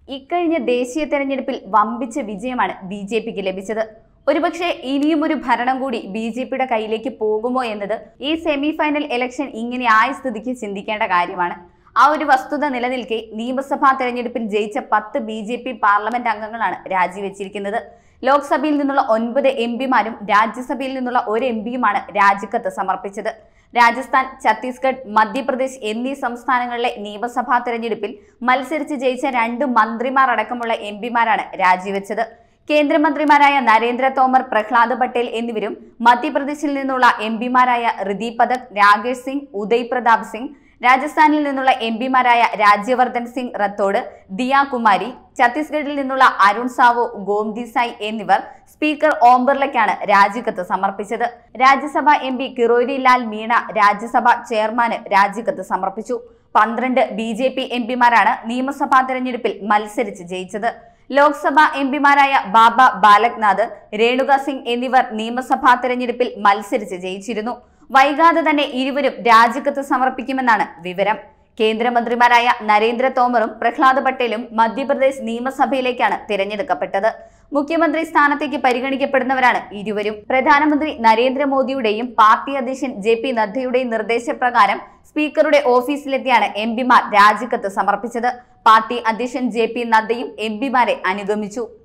ഇക്കഴിഞ്ഞ ദേശീയ തെരഞ്ഞെടുപ്പിൽ വമ്പിച്ച വിജയമാണ് ബി.ജെ.പിക്ക് ലഭിച്ചത്. ഒരുപക്ഷെ ഇനിയും ഒരു ഭരണം കൂടി ബി.ജെ.പിയുടെ കയ്യിലേക്ക് പോകുമോ എന്നത് ഈ സെമി ഫൈനൽ ഇലക്ഷൻ ഇങ്ങനെ ആയ സ്ഥിതിക്ക് ചിന്തിക്കേണ്ട കാര്യമാണ്. ആ ഒരു വസ്തുത നിലനിൽക്കെ നിയമസഭാ തെരഞ്ഞെടുപ്പിൽ ജയിച്ച 10 ബി.ജെ.പി പാർലമെന്റ് അംഗങ്ങളാണ് രാജിവെച്ചിരിക്കുന്നത്. ലോക്സഭയിൽ നിന്നുള്ള 9 എംപിമാരും രാജ്യസഭയിൽ നിന്നുള്ള 1 എംപിയുമാണ് രാജിക്കത്ത് സമർപ്പിച്ചത്. രാജസ്ഥാൻ, ഛത്തീസ്ഗഡ്, മധ്യപ്രദേശ് എന്നീ സംസ്ഥാനങ്ങളിലെ നിയമസഭാ തെരഞ്ഞെടുപ്പിൽ മത്സരിച്ച് ജയിച്ച 2 മന്ത്രിമാർ അടക്കമുള്ള എംപിമാരാണ് രാജിവെച്ചത്. കേന്ദ്രമന്ത്രിമാരായ നരേന്ദ്ര തോമർ, പ്രഹ്ലാദ് പട്ടേൽ എന്നിവരും മധ്യപ്രദേശിൽ നിന്നുള്ള എംപിമാരായ ഋതി പഥക്, രാകേഷ് സിംഗ്, ഉദയ് പ്രതാപ് സിംഗ്, രാജസ്ഥാനിൽ നിന്നുള്ള എംപിമാരായ രാജ്യവർദ്ധൻ സിംഗ് റത്തോഡ്, ദിയ കുമാരി, ഛത്തീസ്ഗഡിൽ നിന്നുള്ള അരുൺ സാവോ, ഗോമതി സായ് എന്നിവർ സ്പീക്കർ ഓം ബിർളയ്ക്കാണ് രാജിക്കത്ത് സമർപ്പിച്ചത്. രാജ്യസഭാ എംപി കിറോരി ലാൽ മീണ രാജ്യസഭാ ചെയർമാന് രാജിക്കത്ത് സമർപ്പിച്ചു. 12 ബി.ജെ.പി എംപിമാരാണ് നിയമസഭാ തെരഞ്ഞെടുപ്പിൽ മത്സരിച്ച് ജയിച്ചത്. ലോക്സഭാ എംപിമാരായ ബാബ ബാലക്നാഥ്, രേണുക സിംഗ് എന്നിവർ നിയമസഭാ തെരഞ്ഞെടുപ്പിൽ മത്സരിച്ച് ജയിച്ചിരുന്നു. വൈകാതെ തന്നെ ഇരുവരും രാജിക്കത്ത് സമർപ്പിക്കുമെന്നാണ് വിവരം. കേന്ദ്രമന്ത്രിമാരായ നരേന്ദ്ര തോമറും പ്രഹ്ലാദ് പട്ടേലും മധ്യപ്രദേശ് നിയമസഭയിലേക്കാണ് തിരഞ്ഞെടുക്കപ്പെട്ടത്. മുഖ്യമന്ത്രി സ്ഥാനത്തേക്ക് പരിഗണിക്കപ്പെടുന്നവരാണ് ഇരുവരും. പ്രധാനമന്ത്രി നരേന്ദ്രമോദിയുടെയും പാർട്ടി അധ്യക്ഷൻ ജെ.പി. നദ്ദയുടെയും നിർദ്ദേശപ്രകാരം സ്പീക്കറുടെ ഓഫീസിലെത്തിയാണ് എംപിമാർ രാജിക്കത്ത് സമർപ്പിച്ചത്. പാർട്ടി അധ്യക്ഷൻ ജെ.പി. നദ്ദയും എംപിമാരെ അനുഗമിച്ചു.